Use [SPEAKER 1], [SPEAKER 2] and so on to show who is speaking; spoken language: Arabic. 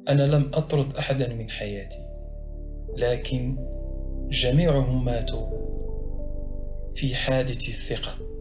[SPEAKER 1] أنا لم أطرد أحدا من حياتي، لكن جميعهم ماتوا في حادث الثقة.